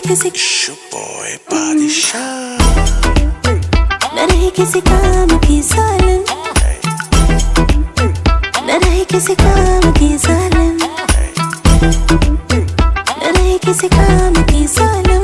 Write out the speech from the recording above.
किसी boy बादशाह, न रही किसी काम की सालन, न रही किसी काम की सालन, न रही किसी काम की सालन।